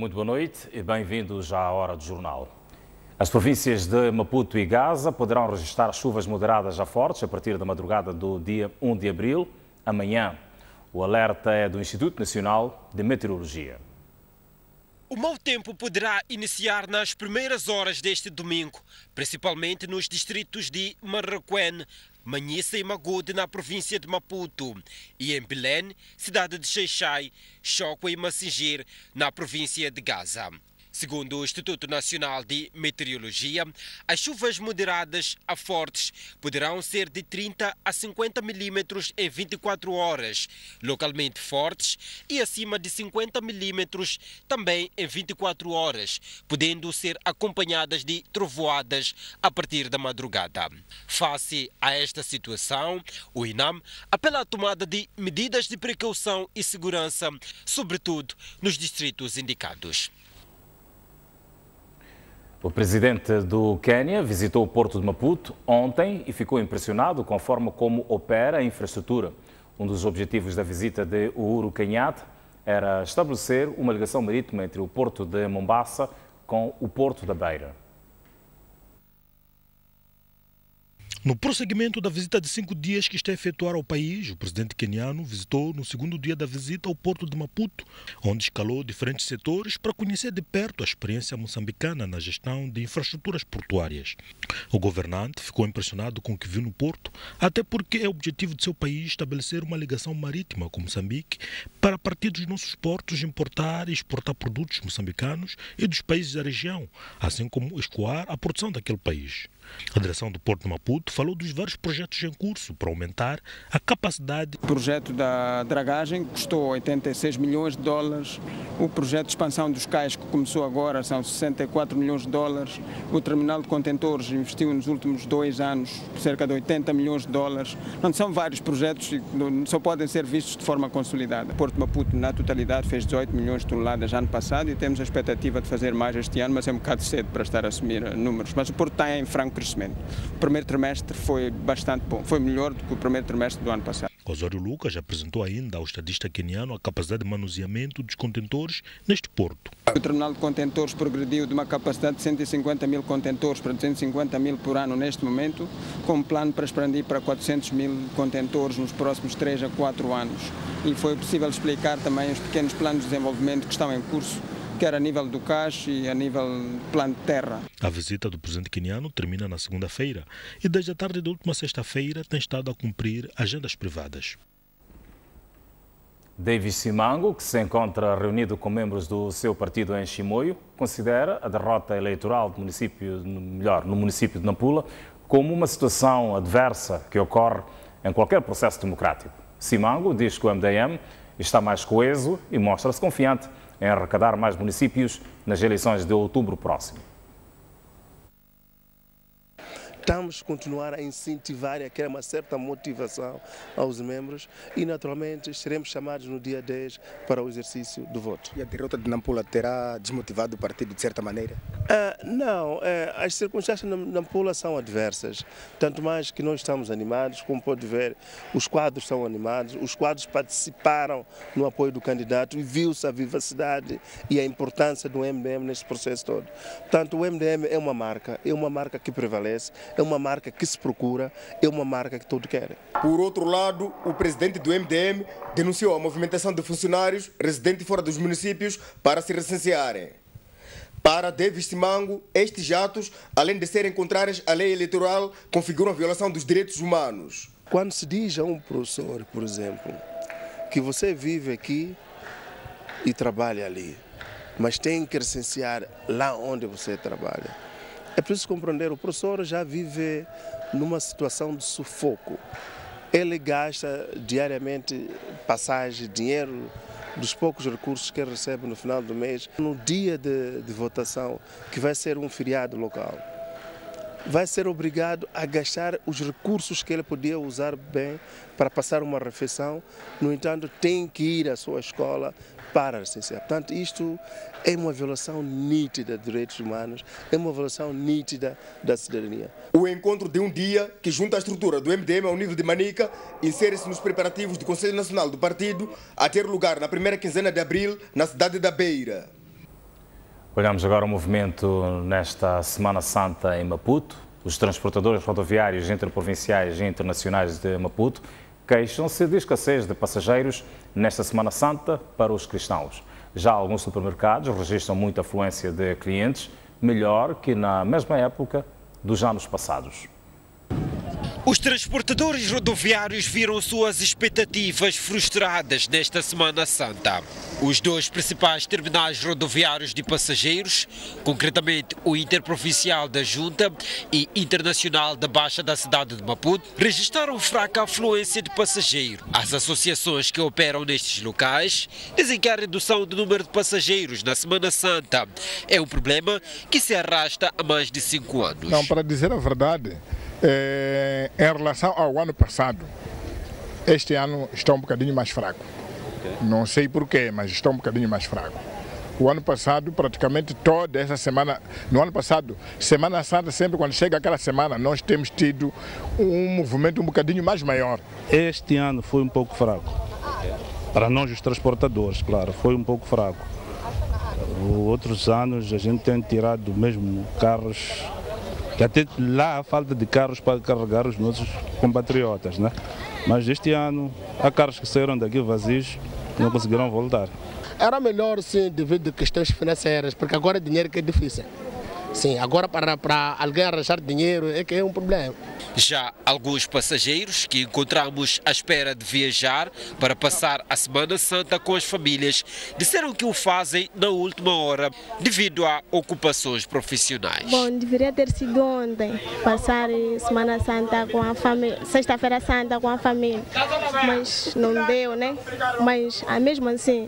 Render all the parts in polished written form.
Muito boa noite e bem-vindos à Hora do Jornal. As províncias de Maputo e Gaza poderão registrar chuvas moderadas a fortes a partir da madrugada do dia 1 de abril, amanhã. O alerta é do Instituto Nacional de Meteorologia. O mau tempo poderá iniciar nas primeiras horas deste domingo, principalmente nos distritos de Marraquém, Manhissa e Magude, na província de Maputo, e em Belém, cidade de Xai-Xai, Choco e Massingir, na província de Gaza. Segundo o Instituto Nacional de Meteorologia, as chuvas moderadas a fortes poderão ser de 30 a 50 milímetros em 24 horas, localmente fortes, e acima de 50 milímetros também em 24 horas, podendo ser acompanhadas de trovoadas a partir da madrugada. Face a esta situação, o INAM apela à tomada de medidas de precaução e segurança, sobretudo nos distritos indicados. O presidente do Quênia visitou o porto de Maputo ontem e ficou impressionado com a forma como opera a infraestrutura. Um dos objetivos da visita de Uhuru Kenyatta era estabelecer uma ligação marítima entre o porto de Mombasa com o porto da Beira. No prosseguimento da visita de 5 dias que está a efetuar ao país, o presidente queniano visitou no segundo dia da visita ao porto de Maputo, onde escalou diferentes setores para conhecer de perto a experiência moçambicana na gestão de infraestruturas portuárias. O governante ficou impressionado com o que viu no porto, até porque é objetivo de seu país estabelecer uma ligação marítima com Moçambique para, a partir dos nossos portos, importar e exportar produtos moçambicanos e dos países da região, assim como escoar a produção daquele país. A direção do Porto de Maputo falou dos vários projetos em curso para aumentar a capacidade. O projeto da dragagem custou 86 milhões de dólares. O projeto de expansão dos cais, que começou agora, são 64 milhões de dólares. O terminal de contentores investiu nos últimos 2 anos cerca de 80 milhões de dólares. Não são vários projetos que só podem ser vistos de forma consolidada. O Porto de Maputo, na totalidade, fez 18 milhões de toneladas ano passado e temos a expectativa de fazer mais este ano, mas é um bocado cedo para estar a assumir números. Mas o Porto está em franco crescimento. O primeiro trimestre foi bastante bom, foi melhor do que o primeiro trimestre do ano passado. Osório Lucas apresentou ainda ao estadista queniano a capacidade de manuseamento dos contentores neste porto. O terminal de contentores progrediu de uma capacidade de 150 mil contentores para 250 mil por ano neste momento, com um plano para expandir para 400 mil contentores nos próximos 3 a 4 anos. E foi possível explicar também os pequenos planos de desenvolvimento que estão em curso, quer a nível do CAIX e a nível plano de terra. A visita do presidente queniano termina na segunda-feira e desde a tarde da última sexta-feira tem estado a cumprir agendas privadas. Davis Simango, que se encontra reunido com membros do seu partido em Chimoio, considera a derrota eleitoral do no município de Nampula como uma situação adversa que ocorre em qualquer processo democrático. Simango diz que o MDM está mais coeso e mostra-se confiante em arrecadar mais municípios nas eleições de outubro próximo. Estamos a continuar a incentivar e a criar uma certa motivação aos membros e, naturalmente, seremos chamados no dia 10 para o exercício do voto. E a derrota de Nampula terá desmotivado o partido de certa maneira? Não, as circunstâncias de Nampula são adversas, tanto mais que nós estamos animados, como pode ver, os quadros são animados, os quadros participaram no apoio do candidato e viu-se a vivacidade e a importância do MDM neste processo todo. Portanto, o MDM é uma marca que prevalece, é uma marca que se procura, é uma marca que todos querem. Por outro lado, o presidente do MDM denunciou a movimentação de funcionários residentes fora dos municípios para se recensearem. Para Davis Simango, estes atos, além de serem contrários à lei eleitoral, configuram a violação dos direitos humanos. Quando se diz a um professor, por exemplo, que você vive aqui e trabalha ali, mas tem que recensear lá onde você trabalha, é preciso compreender, o professor já vive numa situação de sufoco. Ele gasta diariamente passagem, dinheiro, dos poucos recursos que ele recebe no final do mês. No dia de votação, que vai ser um feriado local, vai ser obrigado a gastar os recursos que ele podia usar bem para passar uma refeição. No entanto, tem que ir à sua escola para licenciar. Portanto, isto é uma violação nítida de direitos humanos, é uma violação nítida da cidadania. O encontro de um dia que junta a estrutura do MDM ao nível de Manica insere-se nos preparativos do Conselho Nacional do Partido a ter lugar na primeira quinzena de abril na cidade da Beira. Olhamos agora o movimento nesta Semana Santa em Maputo. Os transportadores rodoviários interprovinciais e internacionais de Maputo queixam-se de escassez de passageiros nesta Semana Santa para os cristãos. Já alguns supermercados registram muita afluência de clientes, melhor que na mesma época dos anos passados. Os transportadores rodoviários viram suas expectativas frustradas nesta Semana Santa. Os dois principais terminais rodoviários de passageiros, concretamente o Interprovincial da Junta e Internacional da Baixa da cidade de Maputo, registraram fraca afluência de passageiros. As associações que operam nestes locais dizem que a redução do número de passageiros na Semana Santa é um problema que se arrasta há mais de 5 anos. Não, para dizer a verdade, em relação ao ano passado, este ano está um bocadinho mais fraco. Não sei porquê, mas está um bocadinho mais fraco. O ano passado, praticamente toda essa semana, no ano passado, Semana Santa, sempre quando chega aquela semana, nós temos tido um movimento um bocadinho mais maior. Este ano foi um pouco fraco. Para nós, os transportadores, claro, foi um pouco fraco. Outros anos a gente tem tirado mesmo carros, que até lá há falta de carros para carregar os nossos compatriotas, né? Mas este ano há carros que saíram daqui vazios e não conseguiram voltar. Era melhor, sim, devido a questões financeiras, porque agora dinheiro que é difícil. Sim, agora para alguém arranjar dinheiro é que é um problema. Já alguns passageiros que encontramos à espera de viajar para passar a Semana Santa com as famílias disseram que o fazem na última hora devido a ocupações profissionais. Bom, deveria ter sido ontem, passar Semana Santa com a família, Sexta-feira Santa com a família, mas não deu, né? Mas mesmo assim,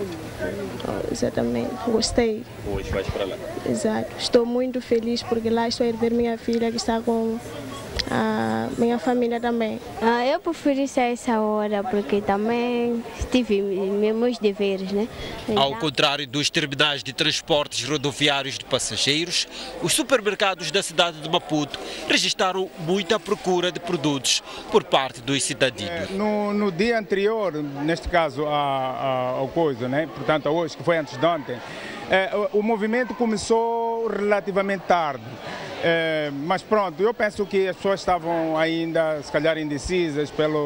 exatamente, gostei. Hoje vais para lá? Exato, estou muito feliz porque lá estou a ir ver minha filha que está com a minha família também. Eu preferi sair essa hora porque também tive meus deveres, né? Ao contrário dos terminais de transportes rodoviários de passageiros, os supermercados da cidade de Maputo registraram muita procura de produtos por parte dos cidadãos. No dia anterior, neste caso ao coisa, né? Portanto, hoje, que foi antes de ontem, o movimento começou relativamente tarde. Mas pronto, eu penso que as pessoas estavam ainda, se calhar, indecisas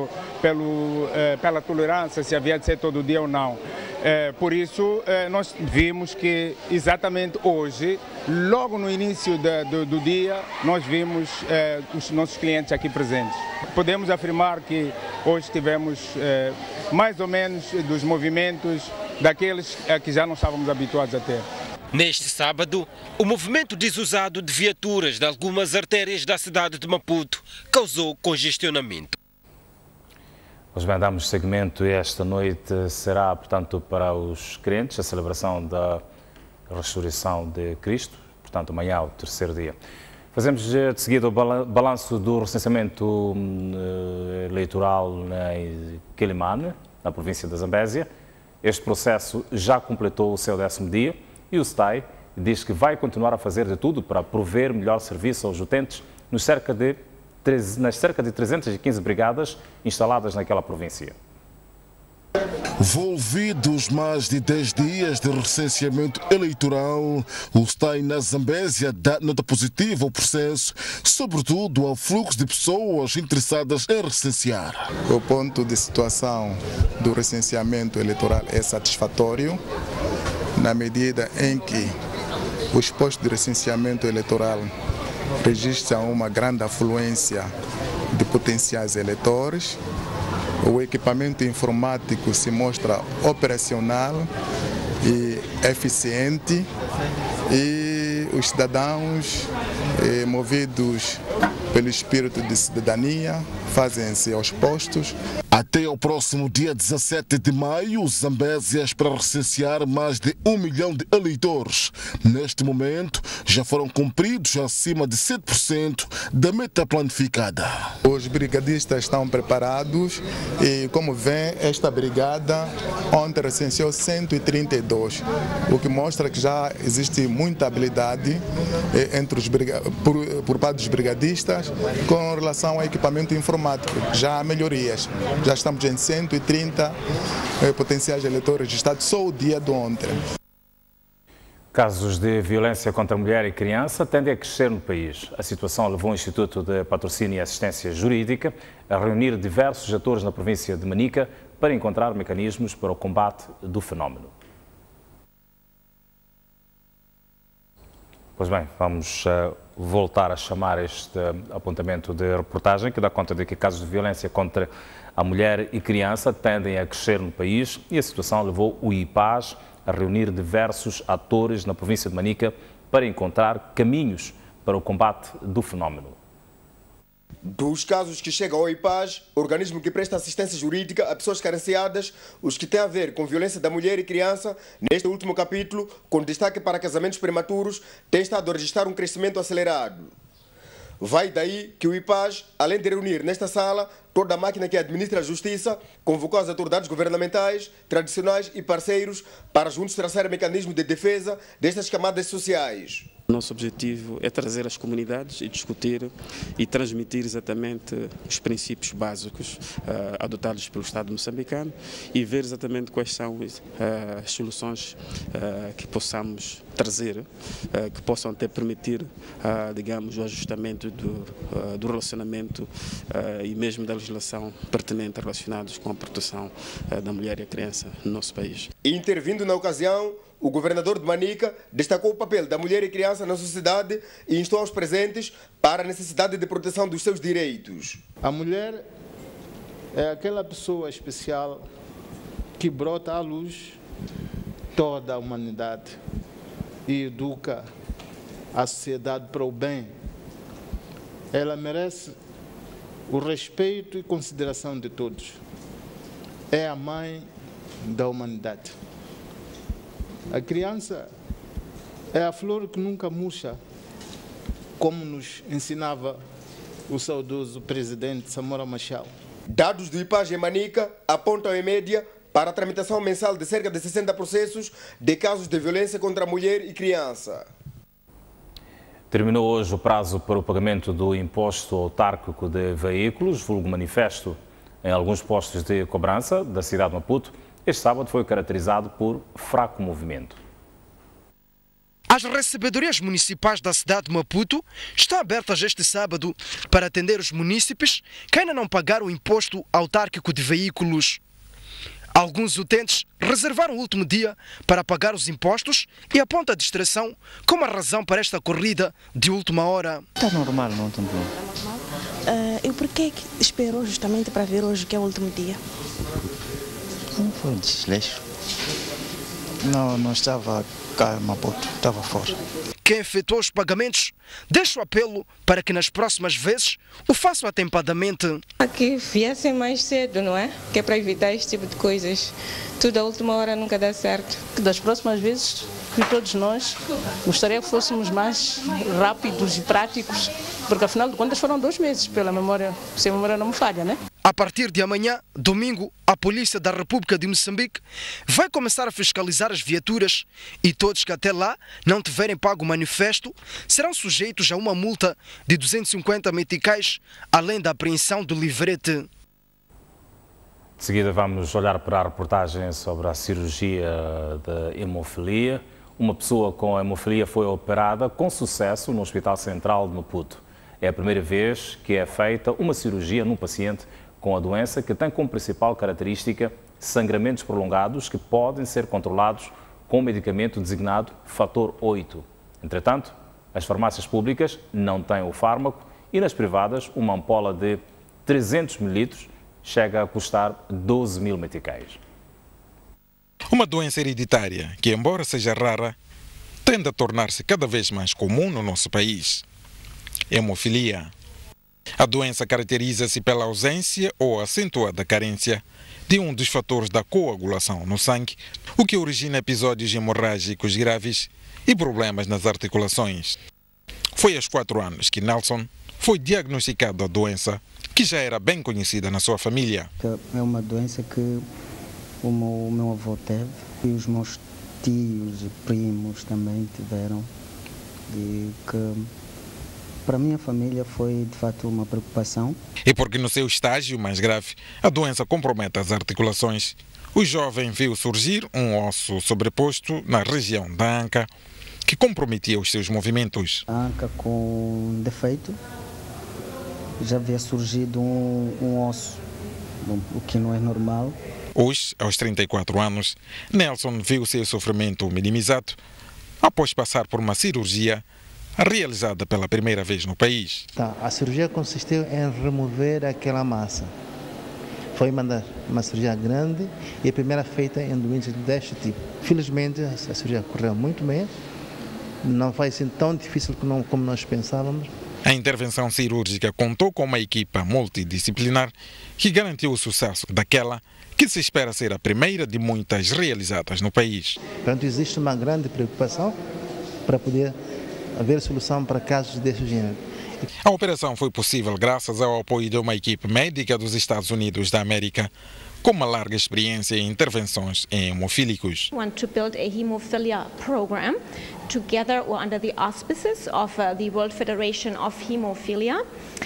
pela tolerância, se havia de ser todo dia ou não. Por isso, nós vimos que exatamente hoje, logo no início do dia, nós vimos os nossos clientes aqui presentes. Podemos afirmar que hoje tivemos mais ou menos dos movimentos daqueles que já não estávamos habituados a ter. Neste sábado, o movimento desusado de viaturas de algumas artérias da cidade de Maputo causou congestionamento. Pois bem, damos seguimento e esta noite será, portanto, para os crentes a celebração da ressurreição de Cristo, portanto, amanhã, o terceiro dia. Fazemos de seguida o balanço do recenseamento eleitoral em Quelimane, na província da Zambésia. Este processo já completou o seu 10º dia. E o STAI diz que vai continuar a fazer de tudo para prover melhor serviço aos utentes nas cerca de 315 brigadas instaladas naquela província. Envolvidos mais de 10 dias de recenseamento eleitoral, o STAI na Zambésia dá nota positiva ao processo, sobretudo ao fluxo de pessoas interessadas em recensear. O ponto de situação do recenseamento eleitoral é satisfatório, na medida em que os postos de recenseamento eleitoral registram uma grande afluência de potenciais eleitores. O equipamento informático se mostra operacional e eficiente e os cidadãos, movidos pelo espírito de cidadania, fazem-se aos postos. Até ao próximo dia 17 de maio, o Zambésia espera recensear mais de 1 milhão de eleitores. Neste momento, já foram cumpridos acima de 7% da meta planificada. Os brigadistas estão preparados e, como vê, esta brigada ontem recenseou 132, o que mostra que já existe muita habilidade por parte dos brigadistas com relação ao equipamento informático. Já há melhorias. Já estamos em 130 potenciais eleitores registrados só o dia de ontem. Casos de violência contra a mulher e criança tendem a crescer no país. A situação levou o Instituto de Patrocínio e Assistência Jurídica a reunir diversos atores na província de Manica para encontrar mecanismos para o combate do fenómeno. Pois bem, vamos voltar a chamar este apontamento de reportagem que dá conta de que casos de violência contra a mulher e criança tendem a crescer no país e a situação levou o IPAS a reunir diversos atores na província de Manica para encontrar caminhos para o combate do fenómeno. Dos casos que chegam ao IPAS, organismo que presta assistência jurídica a pessoas carenciadas, os que têm a ver com violência da mulher e criança, neste último capítulo, com destaque para casamentos prematuros, tem estado a registrar um crescimento acelerado. Vai daí que o IPAS, além de reunir nesta sala toda a máquina que administra a justiça, convocou as autoridades governamentais, tradicionais e parceiros para juntos traçar mecanismos de defesa destas camadas sociais. Nosso objetivo é trazer as comunidades e discutir e transmitir exatamente os princípios básicos adotados pelo Estado moçambicano e ver exatamente quais são as soluções que possamos trazer, que possam até permitir, digamos, o ajustamento do relacionamento e mesmo da legislação pertinente relacionados com a proteção da mulher e da criança no nosso país. Intervindo na ocasião, o governador de Manica destacou o papel da mulher e criança na sociedade e instou aos presentes para a necessidade de proteção dos seus direitos. A mulher é aquela pessoa especial que brota à luz toda a humanidade e educa a sociedade para o bem. Ela merece o respeito e consideração de todos. É a mãe da humanidade. A criança é a flor que nunca murcha, como nos ensinava o saudoso presidente Samora Machel. Dados do IPAS em Manica apontam em média para a tramitação mensal de cerca de 60 processos de casos de violência contra a mulher e criança. Terminou hoje o prazo para o pagamento do imposto autárquico de veículos, vulgo manifesto, em alguns postos de cobrança da cidade de Maputo. Este sábado foi caracterizado por fraco movimento. As recebedorias municipais da cidade de Maputo estão abertas este sábado para atender os munícipes que ainda não pagaram o imposto autárquico de veículos. Alguns utentes reservaram o último dia para pagar os impostos e apontam a distração como a razão para esta corrida de última hora. Está normal, não tem problema. E por que esperou justamente para ver hoje que é o último dia? Não foi desleixo. Não estava cá em Maputo, estava fora. Quem efetuou os pagamentos deixa o apelo para que nas próximas vezes o façam atempadamente. Que viessem mais cedo, não é? Que é para evitar este tipo de coisas. Tudo à última hora nunca dá certo. Que das próximas vezes, que todos nós gostaria que fôssemos mais rápidos e práticos, porque afinal de contas foram 2 meses, pela memória, se a memória não me falha, né? A partir de amanhã, domingo, a Polícia da República de Moçambique vai começar a fiscalizar as viaturas e todos que até lá não tiverem pago o manifesto serão sujeitos a uma multa de 250 meticais, além da apreensão do livrete. De seguida vamos olhar para a reportagem sobre a cirurgia de hemofilia. Uma pessoa com hemofilia foi operada com sucesso no Hospital Central de Maputo. É a primeira vez que é feita uma cirurgia num paciente com a doença que tem como principal característica sangramentos prolongados que podem ser controlados com o medicamento designado Fator 8. Entretanto, as farmácias públicas não têm o fármaco e nas privadas uma ampola de 300 ml chega a custar 12 mil meticais. Uma doença hereditária que, embora seja rara, tende a tornar-se cada vez mais comum no nosso país. Hemofilia. A doença caracteriza-se pela ausência ou acentuada carência de um dos fatores da coagulação no sangue, o que origina episódios hemorrágicos graves e problemas nas articulações. Foi aos 4 anos que Nelson foi diagnosticado a doença, que já era bem conhecida na sua família. É uma doença que o meu avô teve e os meus tios e primos também tiveram, e que para a minha família foi de fato uma preocupação. E porque no seu estágio mais grave a doença compromete as articulações, o jovem viu surgir um osso sobreposto na região da anca que comprometia os seus movimentos. A anca com defeito, já havia surgido um osso, o que não é normal. Hoje, aos 34 anos, Nelson viu seu sofrimento minimizado após passar por uma cirurgia realizada pela primeira vez no país. A cirurgia consistiu em remover aquela massa. Foi uma cirurgia grande e a primeira feita em doentes deste tipo. Felizmente, a cirurgia correu muito bem. Não vai ser tão difícil como nós pensávamos. A intervenção cirúrgica contou com uma equipa multidisciplinar que garantiu o sucesso daquela que se espera ser a primeira de muitas realizadas no país. Portanto, existe uma grande preocupação para poder haver solução para casos desse gênero. A operação foi possível graças ao apoio de uma equipe médica dos Estados Unidos da América, com uma larga experiência em intervenções em hemofílicos. We want to build a hemophilia program together or under the auspices of the World Federation of Hemophilia.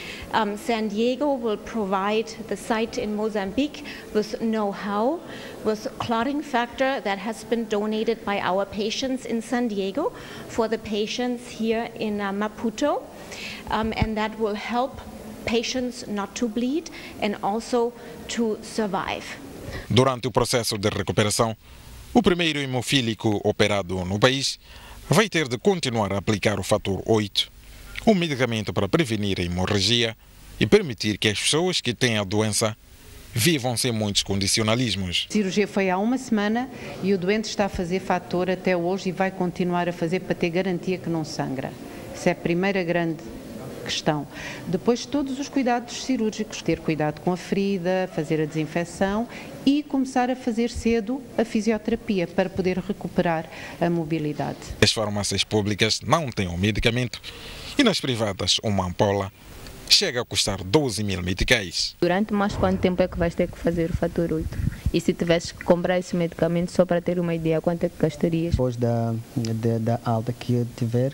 San Diego will provide the site in Mozambique with know-how, with clotting factor that has been donated by our patients in San Diego for the patients here in Maputo, and that will help patients not to bleed and also to survive. Durante o processo de recuperação, o primeiro hemofílico operado no país vai ter de continuar a aplicar o fator 8, um medicamento para prevenir a hemorragia e permitir que as pessoas que têm a doença vivam sem muitos condicionalismos. A cirurgia foi há uma semana e o doente está a fazer fator até hoje e vai continuar a fazer para ter garantia que não sangra. Essa é a primeira grande questão. Depois, todos os cuidados cirúrgicos, ter cuidado com a ferida, fazer a desinfecção e começar a fazer cedo a fisioterapia para poder recuperar a mobilidade. As farmácias públicas não têm o medicamento e nas privadas uma ampola chega a custar 12 mil meticais. Durante mais quanto tempo é que vais ter que fazer o fator 8? E se tivesse que comprar esse medicamento, só para ter uma ideia, quanto é que gastarias? Depois da alta que eu tiver,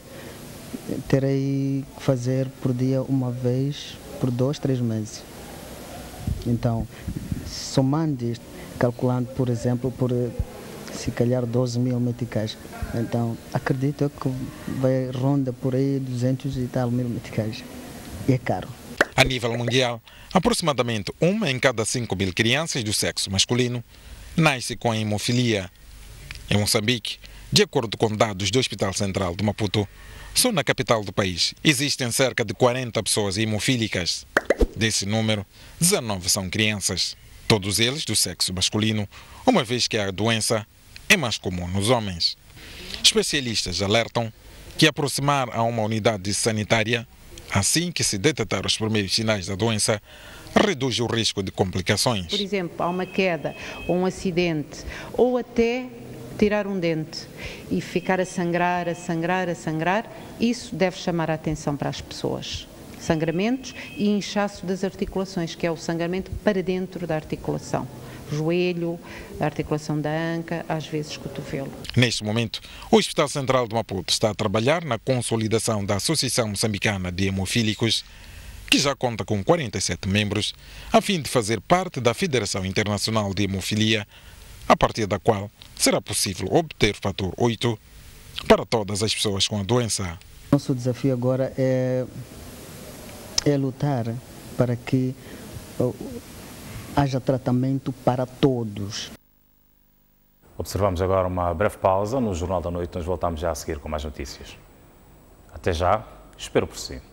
terei que fazer por dia uma vez, por 2, 3 meses. Então, somando isto, calculando, por exemplo, por se calhar 12 mil meticais, então acredito que vai ronda por aí 200 e tal mil meticais. E é caro. A nível mundial, aproximadamente 1 em cada 5.000 crianças do sexo masculino nasce com a hemofilia. Em Moçambique, de acordo com dados do Hospital Central de Maputo, só na capital do país existem cerca de 40 pessoas hemofílicas. Desse número, 19 são crianças, todos eles do sexo masculino, uma vez que a doença é mais comum nos homens. Especialistas alertam que aproximar a uma unidade sanitária assim que se detectar os primeiros sinais da doença, reduz o risco de complicações. Por exemplo, há uma queda, ou um acidente, ou até tirar um dente e ficar a sangrar, isso deve chamar a atenção para as pessoas. Sangramentos e inchaço das articulações, que é o sangramento para dentro da articulação. Joelho, a articulação da anca, às vezes cotovelo. Neste momento, o Hospital Central de Maputo está a trabalhar na consolidação da Associação Moçambicana de Hemofílicos, que já conta com 47 membros, a fim de fazer parte da Federação Internacional de Hemofilia, a partir da qual será possível obter o fator 8 para todas as pessoas com a doença. Nosso desafio agora é lutar para que haja tratamento para todos. Observamos agora uma breve pausa. No Jornal da Noite nós voltamos já a seguir com mais notícias. Até já, espero por si.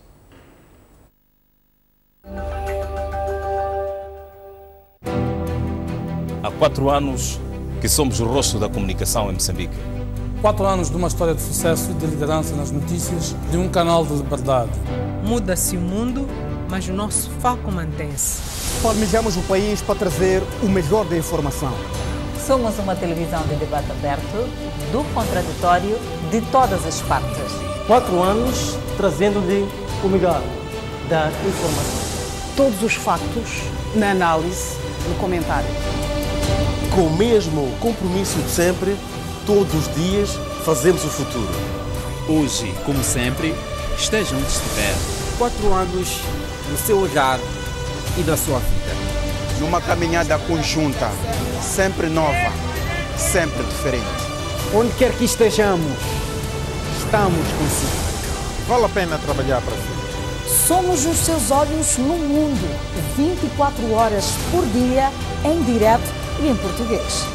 Há 4 anos que somos o rosto da comunicação em Moçambique. 4 anos de uma história de sucesso e de liderança nas notícias, de um canal de liberdade. Muda-se o mundo, mas o nosso foco mantém-se. Formigamos o país para trazer o melhor da informação. Somos uma televisão de debate aberto, do contraditório, de todas as partes. 4 anos trazendo-lhe o melhor da informação. Todos os factos na análise, no comentário. Com o mesmo compromisso de sempre, todos os dias fazemos o futuro. Hoje, como sempre, esteja onde estiver. 4 anos no seu olhar e da sua vida. Numa caminhada conjunta, sempre nova, sempre diferente. Onde quer que estejamos, Contamos consigo. Vale a pena trabalhar para si. Somos os seus olhos no mundo, 24 horas por dia, em direto e em português.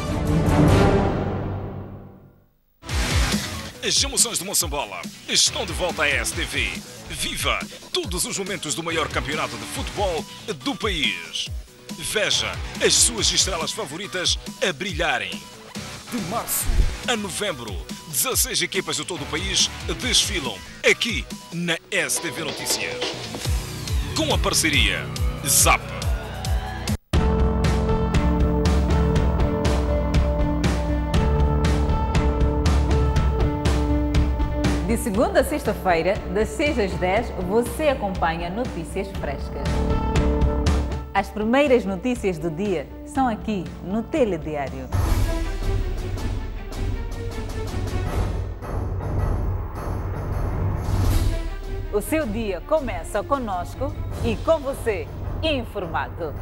As emoções do Moçambola estão de volta à STV. Viva todos os momentos do maior campeonato de futebol do país. Veja as suas estrelas favoritas a brilharem. De março a novembro, 16 equipas de todo o país desfilam aqui na STV Notícias. Com a parceria Zap. De segunda a sexta-feira, das 6 às 10, você acompanha notícias frescas. As primeiras notícias do dia são aqui no Telediário. O seu dia começa conosco e com você informado.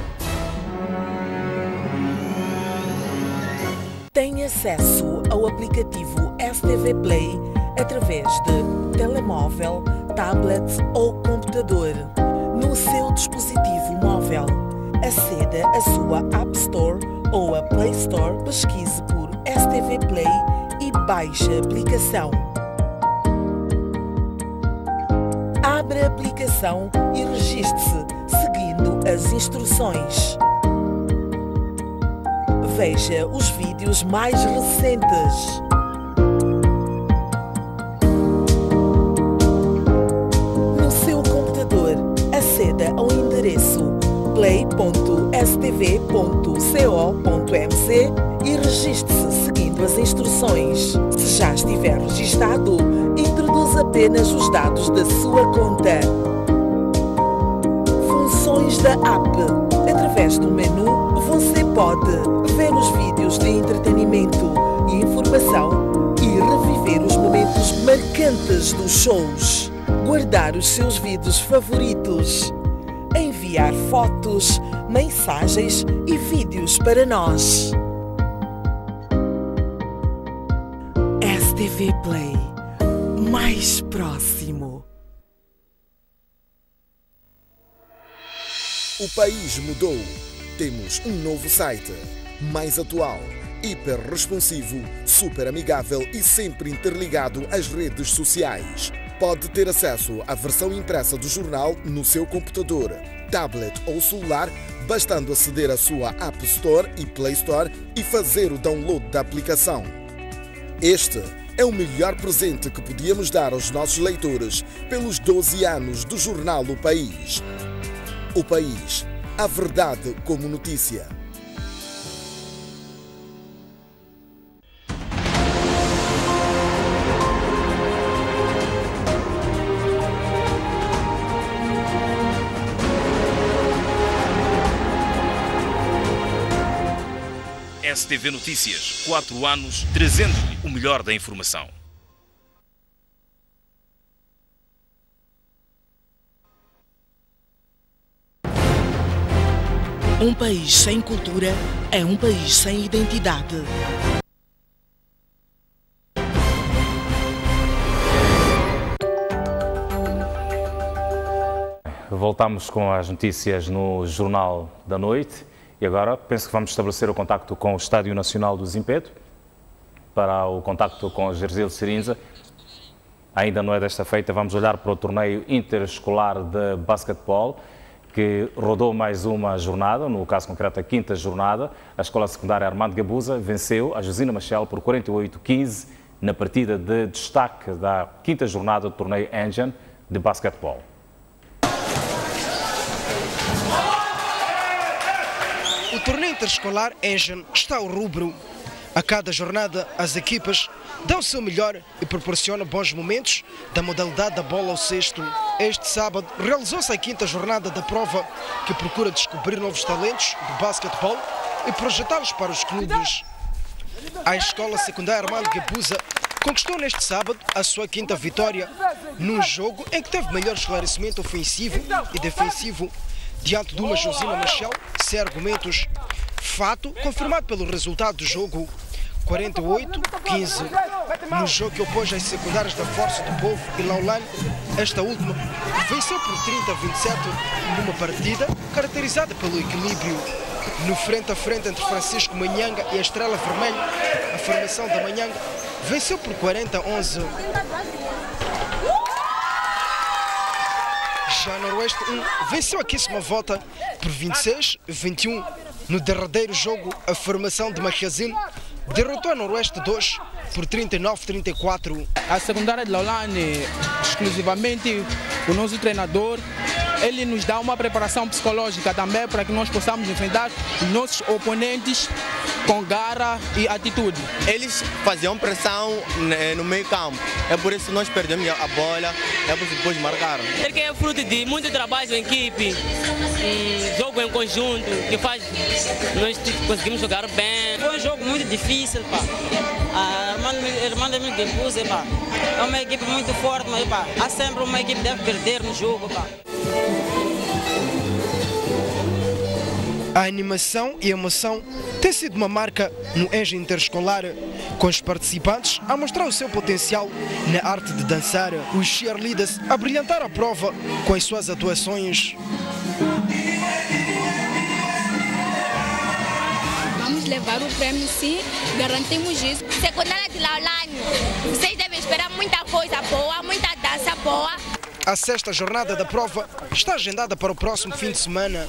Tem acesso ao aplicativo STV Play através de telemóvel, tablet ou computador. No seu dispositivo móvel, aceda à sua App Store ou a Play Store, pesquise por STV Play e baixe a aplicação. Abra a aplicação e registre-se seguindo as instruções. Veja os vídeos mais recentes. No seu computador, aceda ao endereço play.stv.co.mz e registre-se seguindo as instruções. Se já estiver registado, introduza apenas os dados da sua conta. Funções da app. Através do menu, você pode ver os vídeos de entretenimento e informação e reviver os momentos marcantes dos shows, guardar os seus vídeos favoritos, enviar fotos, mensagens e vídeos para nós. STV Play, mais próximo. O país mudou. Temos um novo site, mais atual, hiper responsivo, super amigável e sempre interligado às redes sociais. Pode ter acesso à versão impressa do jornal no seu computador, tablet ou celular, bastando aceder à sua App Store e Play Store e fazer o download da aplicação. Este é o melhor presente que podíamos dar aos nossos leitores pelos 12 anos do jornal O País. O País, a verdade como notícia. STV Notícias, 4 anos, trazendo-lhe o melhor da informação. Um país sem cultura é um país sem identidade. Voltamos com as notícias no Jornal da Noite e agora penso que vamos estabelecer o contacto com o Estádio Nacional do Zimpeto para o contacto com Gersil Serinza. Ainda não é desta feita, vamos olhar para o torneio interescolar de basquetebol que rodou mais uma jornada, no caso concreto a 5ª jornada. A Escola Secundária Armando Gabuza venceu a Josina Machel por 48-15 na partida de destaque da 5ª jornada do torneio Engine de basquetebol. O torneio interescolar Engine está ao rubro. A cada jornada, as equipas dão o seu melhor e proporcionam bons momentos da modalidade da bola ao cesto. Este sábado realizou-se a 5ª jornada da prova, que procura descobrir novos talentos do basquetebol e projetá-los para os clubes. A Escola Secundária Armando Gabuza conquistou neste sábado a sua 5ª vitória, num jogo em que teve melhor esclarecimento ofensivo e defensivo, diante de uma Josina Machel sem argumentos. Fato confirmado pelo resultado do jogo, 48-15. No jogo que opôs as secundárias da Força do Povo e Laulane, esta última venceu por 30-27 numa partida caracterizada pelo equilíbrio. No frente a frente entre Francisco Manhanga e a Estrela Vermelha, a formação da Manhanga venceu por 40-11. Já Noroeste 1 venceu a Quíssima Volta por 26-21. No derradeiro jogo, a formação de Machazine derrotou a Noroeste 2 por 39-34. A secundária de Laulane, exclusivamente o nosso treinador, ele nos dá uma preparação psicológica também para que nós possamos enfrentar os nossos oponentes com garra e atitude. Eles faziam pressão no meio campo, é por isso que nós perdemos a bola, é por isso que depois marcaram. Porque é fruto de muito trabalho em equipe, jogo em conjunto, que faz nós conseguimos jogar bem. Foi um jogo muito difícil, pá. A irmã de mim é uma equipe muito forte, mas pá, há sempre uma equipe que deve perder no jogo, pá. A animação e a emoção tem sido uma marca no Engenho Interescolar, com os participantes a mostrar o seu potencial na arte de dançar, os cheerleaders a brilhantar a prova com as suas atuações. Vamos levar o prêmio, sim, garantimos isso. Secundária de Laulane, vocês devem esperar muita coisa boa, muita dança boa. A sexta jornada da prova está agendada para o próximo fim de semana.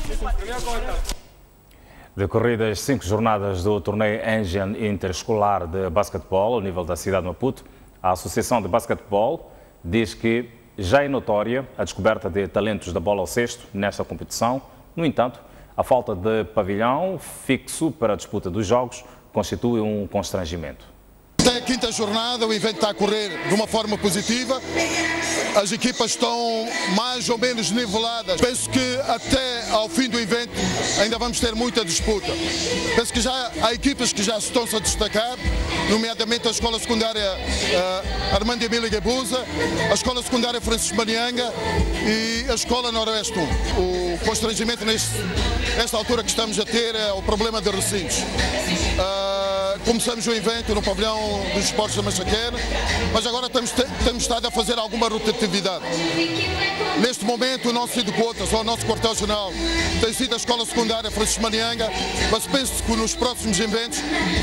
Decorridas 5 jornadas do torneio Engenho Interescolar de basquetebol ao nível da cidade de Maputo, a Associação de Basquetebol diz que já é notória a descoberta de talentos da bola ao cesto nesta competição. No entanto, a falta de pavilhão fixo para a disputa dos jogos constitui um constrangimento. Até a quinta jornada o evento está a correr de uma forma positiva. As equipas estão mais ou menos niveladas. Penso que até ao fim do evento ainda vamos ter muita disputa. Penso que já há equipas que já estão-se a destacar, nomeadamente a Escola Secundária Armando Emílio Guebuza, a Escola Secundária Francisco Manhanga e a Escola Noroeste 1. O constrangimento nesta altura que estamos a ter é o problema de recintos. Começamos o evento no pavilhão dos esportes da Machaquena, mas agora temos estado a fazer alguma rotatividade. Neste momento o nosso sítio de quotas, ou o nosso quartel-general, tem sido a Escola Secundária Francisco Manhanga, mas penso que nos próximos eventos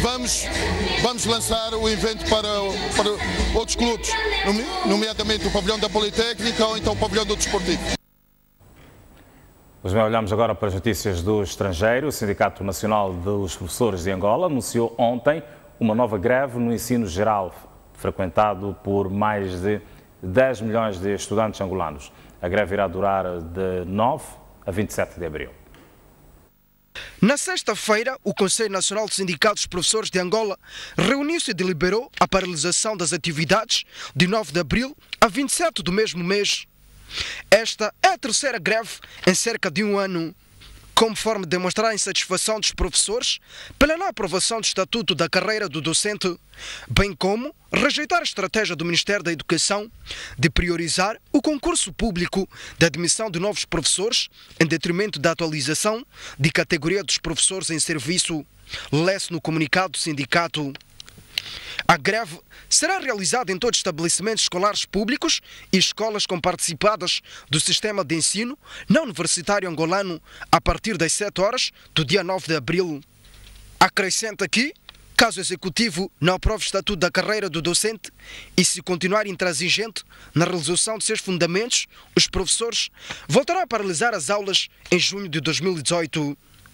vamos lançar o evento para outros clubes, nomeadamente o pavilhão da Politécnica ou então o pavilhão do Desportivo. Pois bem, olhamos agora para as notícias do estrangeiro. O Sindicato Nacional dos Professores de Angola anunciou ontem uma nova greve no ensino geral, frequentado por mais de 10 milhões de estudantes angolanos. A greve irá durar de 9 a 27 de abril. Na sexta-feira, o Conselho Nacional do Sindicato dos Professores de Angola reuniu-se e deliberou a paralisação das atividades de 9 de abril a 27 do mesmo mês. Esta é a terceira greve em cerca de um ano, como forma de demonstrar a insatisfação dos professores pela não aprovação do Estatuto da Carreira do Docente, bem como rejeitar a estratégia do Ministério da Educação de priorizar o concurso público de admissão de novos professores em detrimento da atualização de categoria dos professores em serviço, lê-se no comunicado do sindicato. A greve será realizada em todos os estabelecimentos escolares públicos e escolas comparticipadas do sistema de ensino não universitário angolano a partir das 7 horas do dia 9 de abril. Acrescenta que, caso o Executivo não aprove o Estatuto da Carreira do Docente e se continuar intransigente na resolução de seus fundamentos, os professores voltarão a paralisar as aulas em junho de 2018.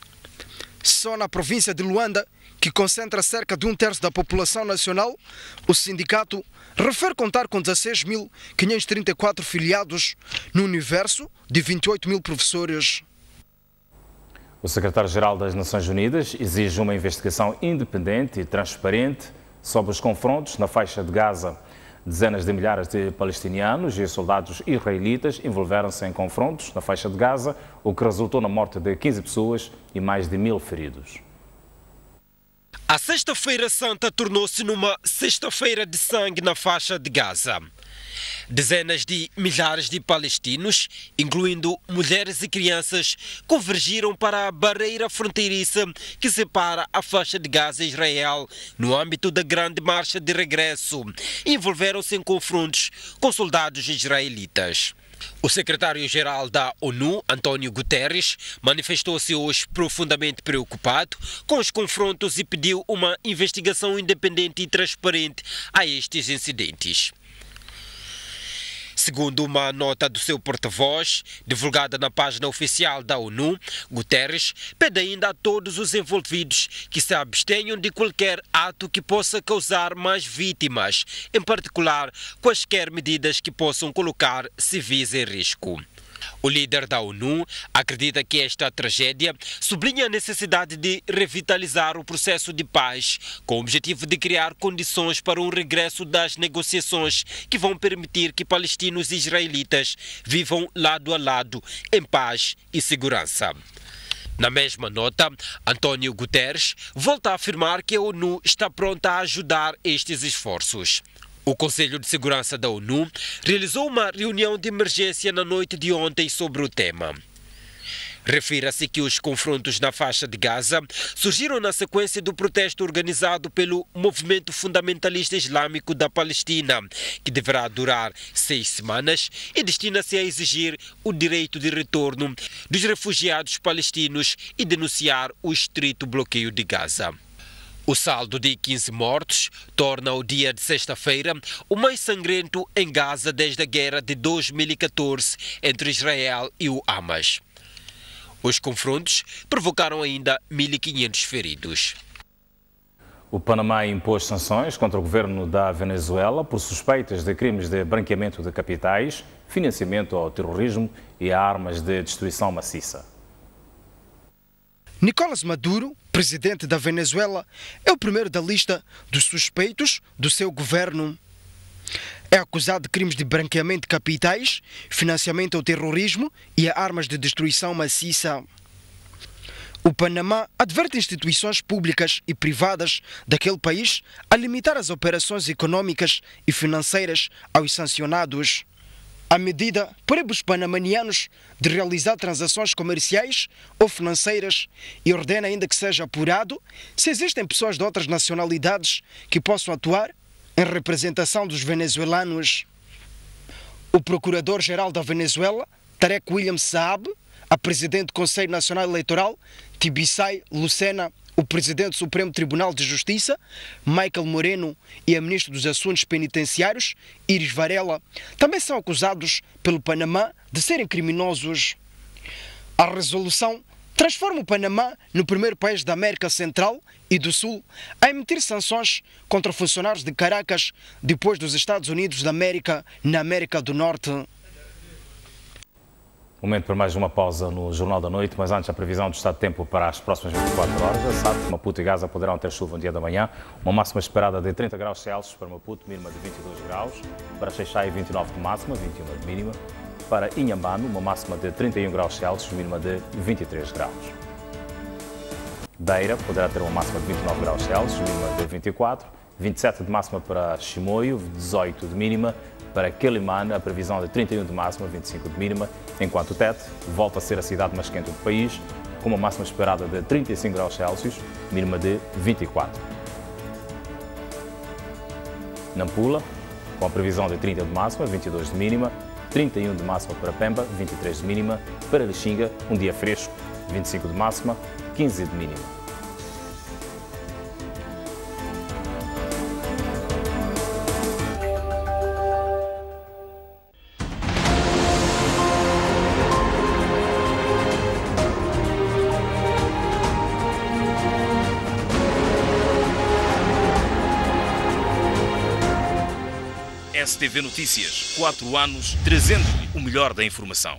Só na província de Luanda, que concentra cerca de 1/3 da população nacional, o sindicato refere contar com 16.534 filiados no universo de 28 mil professores. O secretário-geral das Nações Unidas exige uma investigação independente e transparente sobre os confrontos na faixa de Gaza. Dezenas de milhares de palestinianos e soldados israelitas envolveram-se em confrontos na faixa de Gaza, o que resultou na morte de 15 pessoas e mais de 1000 feridos. A Sexta-feira Santa tornou-se numa sexta-feira de sangue na faixa de Gaza. Dezenas de milhares de palestinos, incluindo mulheres e crianças, convergiram para a barreira fronteiriça que separa a faixa de Gaza e Israel no âmbito da grande marcha de regresso. Envolveram-se em confrontos com soldados israelitas. O secretário-geral da ONU, António Guterres, manifestou-se hoje profundamente preocupado com os confrontos e pediu uma investigação independente e transparente a estes incidentes. Segundo uma nota do seu porta-voz, divulgada na página oficial da ONU, Guterres pede ainda a todos os envolvidos que se abstenham de qualquer ato que possa causar mais vítimas, em particular quaisquer medidas que possam colocar civis em risco. O líder da ONU acredita que esta tragédia sublinha a necessidade de revitalizar o processo de paz, com o objetivo de criar condições para um regresso das negociações que vão permitir que palestinos e israelitas vivam lado a lado, em paz e segurança. Na mesma nota, António Guterres volta a afirmar que a ONU está pronta a ajudar estes esforços. O Conselho de Segurança da ONU realizou uma reunião de emergência na noite de ontem sobre o tema. Refira-se que os confrontos na faixa de Gaza surgiram na sequência do protesto organizado pelo Movimento Fundamentalista Islâmico da Palestina, que deverá durar 6 semanas e destina-se a exigir o direito de retorno dos refugiados palestinos e denunciar o estrito bloqueio de Gaza. O saldo de 15 mortos torna o dia de sexta-feira o mais sangrento em Gaza desde a guerra de 2014 entre Israel e o Hamas. Os confrontos provocaram ainda 1.500 feridos. O Panamá impôs sanções contra o governo da Venezuela por suspeitas de crimes de branqueamento de capitais, financiamento ao terrorismo e a armas de destruição maciça. Nicolás Maduro, presidente da Venezuela, é o primeiro da lista dos suspeitos do seu governo. É acusado de crimes de branqueamento de capitais, financiamento ao terrorismo e a armas de destruição maciça. O Panamá adverte instituições públicas e privadas daquele país a limitar as operações econômicas e financeiras aos sancionados. A medida proíbe os panamanianos de realizar transações comerciais ou financeiras e ordena ainda que seja apurado se existem pessoas de outras nacionalidades que possam atuar em representação dos venezuelanos. O procurador-geral da Venezuela, Tarek William Saab, a presidente do Conselho Nacional Eleitoral, Tibisay Lucena, o presidente do Supremo Tribunal de Justiça, Michael Moreno, e a ministra dos Assuntos Penitenciários, Iris Varela, também são acusados pelo Panamá de serem criminosos. A resolução transforma o Panamá no primeiro país da América Central e do Sul a emitir sanções contra funcionários de Caracas depois dos Estados Unidos da América na América do Norte. Momento para mais uma pausa no Jornal da Noite, mas antes a previsão do estado de tempo para as próximas 24 horas. Sabe que Maputo e Gaza poderão ter chuva no dia da manhã, uma máxima esperada de 30 graus Celsius para Maputo, mínima de 22 graus, para Xai-Xai 29 de máxima, 21 de mínima, para Inhambane uma máxima de 31 graus Celsius, mínima de 23 graus. Beira poderá ter uma máxima de 29 graus Celsius, mínima de 24, 27 de máxima para Chimoio, 18 de mínima, para Quelimane, a previsão de 31 de máxima, 25 de mínima, enquanto Tete volta a ser a cidade mais quente do país, com uma máxima esperada de 35 graus Celsius, mínima de 24. Nampula, com a previsão de 30 de máxima, 22 de mínima, 31 de máxima para Pemba, 23 de mínima, para Lixinga, um dia fresco, 25 de máxima, 15 de mínima. STV Notícias, 4 anos, trazendo-lhe o melhor da informação.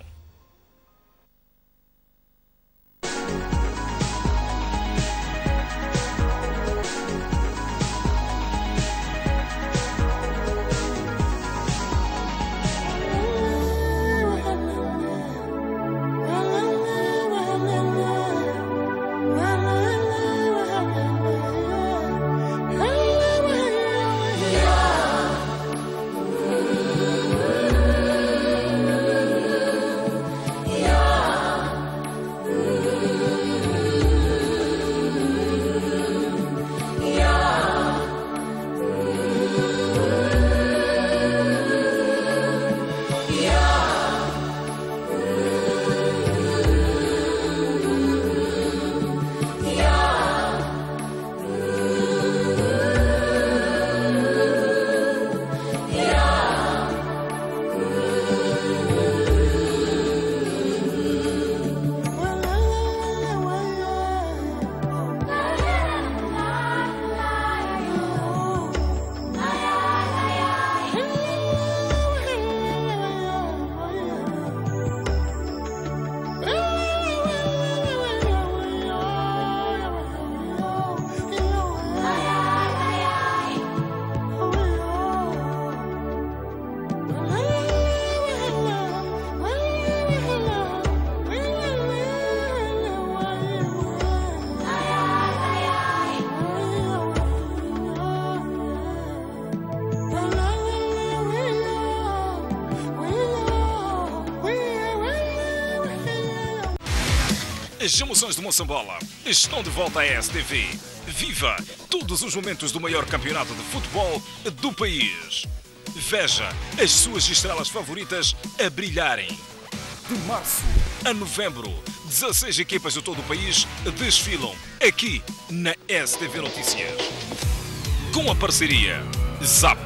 As emoções do Moçambola estão de volta à STV. Viva todos os momentos do maior campeonato de futebol do país. Veja as suas estrelas favoritas a brilharem. De março a novembro, 16 equipas de todo o país desfilam aqui na STV Notícias. Com a parceria ZAP.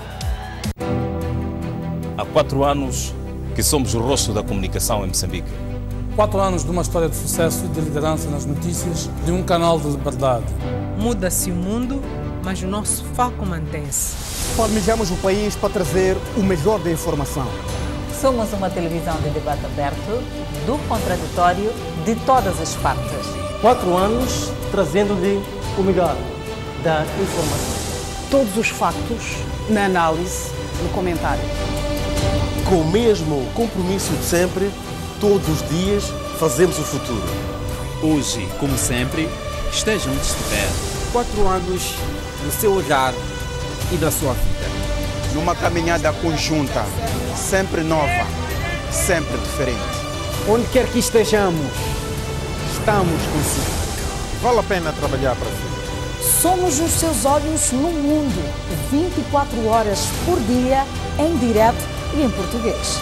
Há 4 anos que somos o rosto da comunicação em Moçambique. 4 anos de uma história de sucesso e de liderança nas notícias, de um canal de liberdade. Muda-se o mundo, mas o nosso foco mantém-se. Planejamos o país para trazer o melhor da informação. Somos uma televisão de debate aberto, do contraditório, de todas as partes. 4 anos trazendo-lhe o melhor da informação. Todos os factos na análise, no comentário. Com o mesmo compromisso de sempre, todos os dias fazemos o futuro. Hoje, como sempre, esteja onde estiver. 4 anos no seu olhar e na sua vida. Numa caminhada conjunta, sempre nova, sempre diferente. Onde quer que estejamos, estamos consigo. Vale a pena trabalhar para si. Somos os seus olhos no mundo, 24 horas por dia, em direto e em português.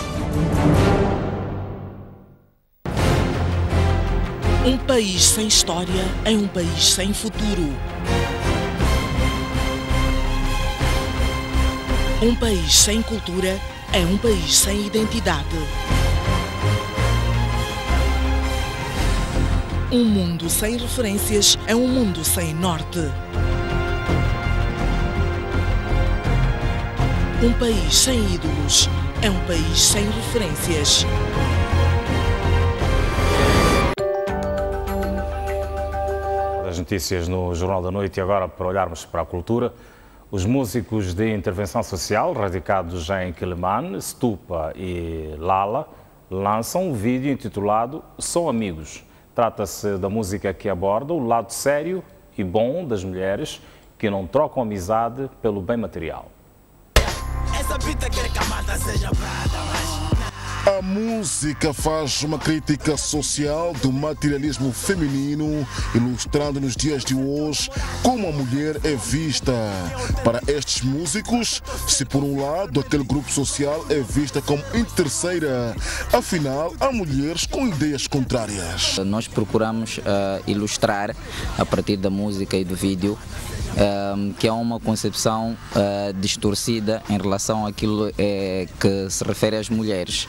Um país sem história é um país sem futuro. Um país sem cultura é um país sem identidade. Um mundo sem referências é um mundo sem norte. Um país sem ídolos é um país sem referências. As notícias no Jornal da Noite e agora para olharmos para a cultura. Os músicos de intervenção social radicados em Quelimane, Stupa e Lala lançam um vídeo intitulado São Amigos. Trata-se da música que aborda o lado sério e bom das mulheres que não trocam amizade pelo bem material. Essa vida quer que a malta seja prata, mas... A música faz uma crítica social do materialismo feminino, ilustrando nos dias de hoje como a mulher é vista. Para estes músicos, se por um lado aquele grupo social é vista como interesseira, afinal há mulheres com ideias contrárias. Nós procuramos ilustrar a partir da música e do vídeo que é uma concepção distorcida em relação àquilo que se refere às mulheres.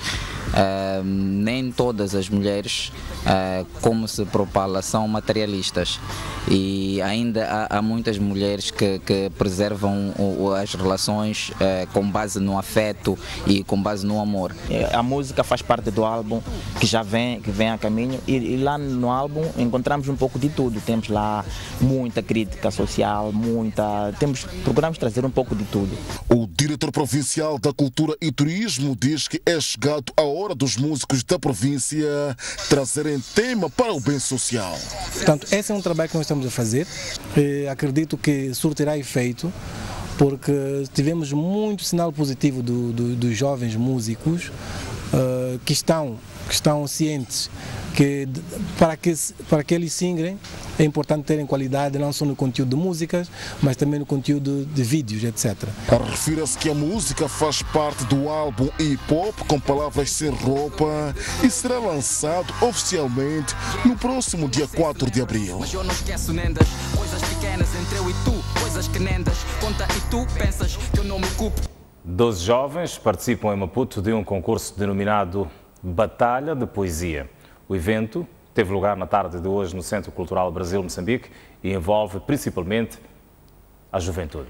Nem todas as mulheres, como se propala, são materialistas e ainda há muitas mulheres que preservam as relações com base no afeto e com base no amor. A música faz parte do álbum que já vem a caminho e lá no álbum encontramos um pouco de tudo. Temos lá muita crítica social, procuramos trazer um pouco de tudo. O diretor provincial da Cultura e Turismo diz que é chegado a hora dos músicos da província trazerem tema para o bem social. Portanto, esse é um trabalho que nós estamos a fazer. Acredito que surtirá efeito, porque tivemos muito sinal positivo dos jovens músicos que estão cientes que para que eles singrem é importante terem qualidade não só no conteúdo de músicas, mas também no conteúdo de vídeos, etc. Refira-se que a música faz parte do álbum Hip Hop com Palavras Sem Roupa e será lançado oficialmente no próximo dia 4 de abril. Mas eu não esqueço nem das coisas pequenas entre eu e tu, coisas que nem das conta e tu pensas que eu não me culpo. 12 jovens participam em Maputo de um concurso denominado Batalha de Poesia. O evento teve lugar na tarde de hoje no Centro Cultural Brasil-Moçambique e envolve principalmente a juventude.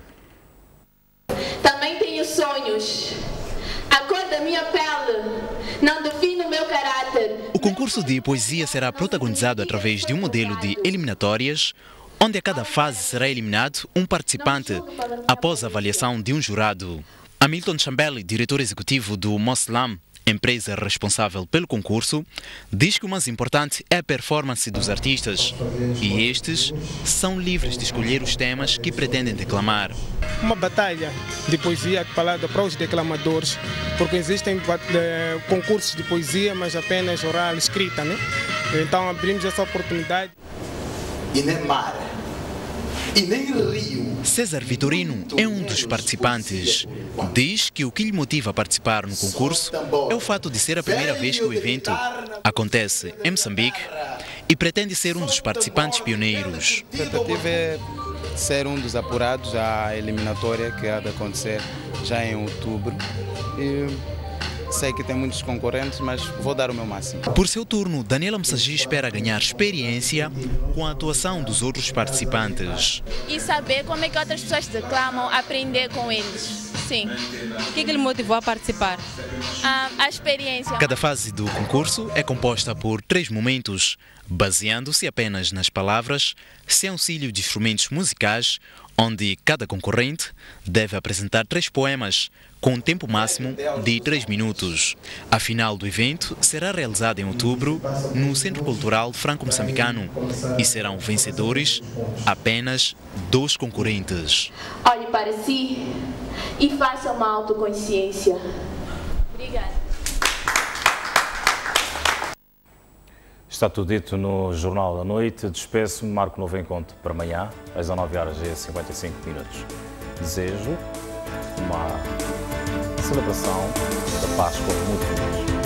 Também tenho sonhos. A cor da minha pele não define o meu caráter. O concurso de poesia será protagonizado através de um modelo de eliminatórias, onde a cada fase será eliminado um participante após a avaliação de um jurado. Hamilton Chambelli, diretor executivo do Moslam, empresa responsável pelo concurso, diz que o mais importante é a performance dos artistas e estes são livres de escolher os temas que pretendem declamar. Uma batalha de poesia falada para os declamadores, porque existem concursos de poesia, mas apenas oral, escrita, né? Então abrimos essa oportunidade. E nem mar, e nem rio. César Vitorino é um dos participantes. Diz que o que lhe motiva a participar no concurso é o fato de ser a primeira vez que o evento acontece em Moçambique e pretende ser um dos participantes pioneiros. A expectativa é ser um dos apurados à eliminatória que há de acontecer já em outubro. E sei que tem muitos concorrentes, mas vou dar o meu máximo. Por seu turno, Daniela Messagi espera ganhar experiência com a atuação dos outros participantes. E saber como é que outras pessoas declamam, aprender com eles. Sim. O que lhe motivou a participar? A experiência. Cada fase do concurso é composta por 3 momentos, baseando-se apenas nas palavras, sem auxílio de instrumentos musicais, onde cada concorrente deve apresentar 3 poemas, com um tempo máximo de 3 minutos. A final do evento será realizada em outubro no Centro Cultural Franco-Moçambicano e serão vencedores apenas 2 concorrentes. Olhe para si e faça uma autoconsciência. Obrigada. Está tudo dito no Jornal da Noite. Despeço-me, marco novo encontro para amanhã, às 19h55. Desejo uma celebração da Páscoa muito feliz.